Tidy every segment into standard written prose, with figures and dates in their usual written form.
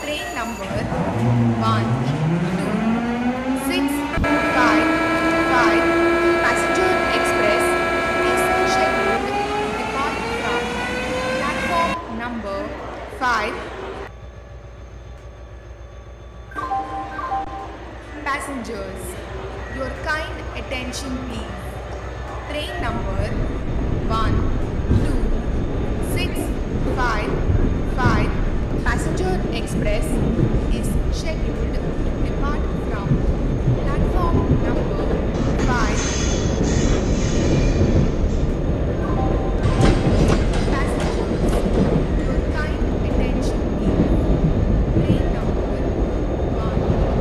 Train number 12655 Passenger Express is scheduled to depart from platform number 5. Passengers, your kind attention please. Train number 12655 Passenger Express is scheduled to depart from platform number 5. Passengers, your kind attention please. Train number 1.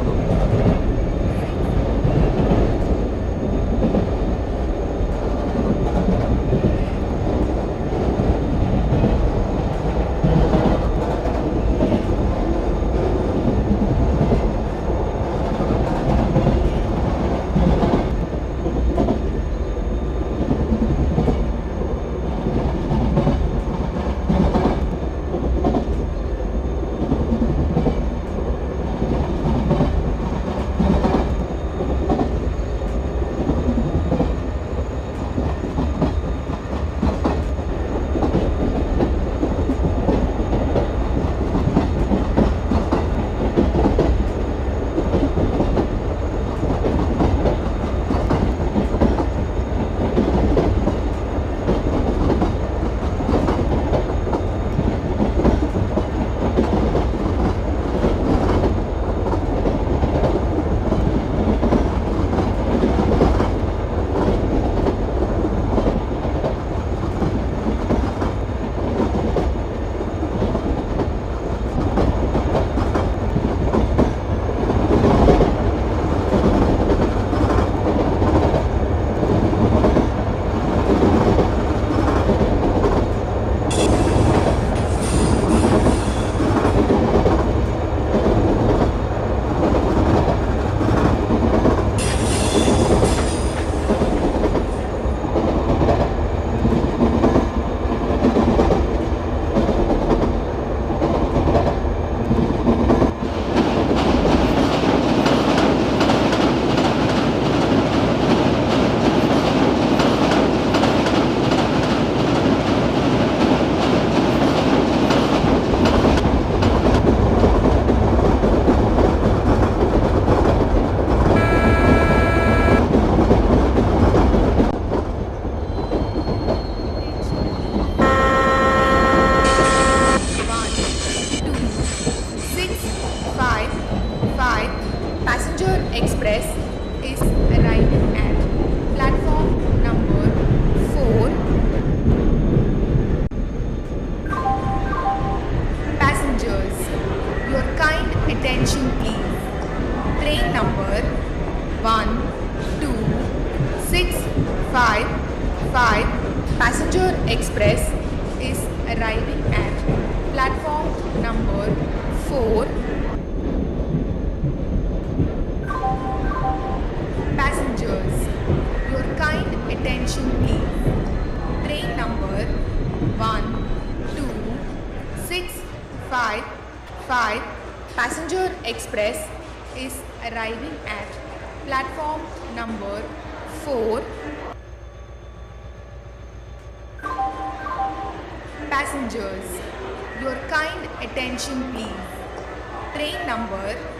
Passenger Express is arriving at platform number 4. Passengers, your kind attention please. Train number 12655 Passenger Express is arriving at platform number 4. Passengers, your kind attention please. Train number 12655 Passenger Express is arriving at platform number 4. Passengers, your kind attention please. Train number 12655 Passenger Express is arriving at platform number 4. Passengers, your kind attention please. Train number 12655 Passenger Express is arriving at platform number 4. Passenger Express is arriving at platform number 4. Passengers, your kind attention please. Train number